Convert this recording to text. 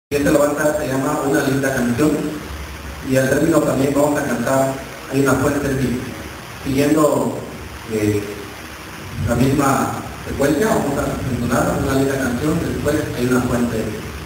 Esta alabanza se llama Una linda canción, y al término también vamos a cantar Hay una fuente en ti. Siguiendo la misma secuencia, vamos a entonar una linda canción, después Hay una fuente en ti.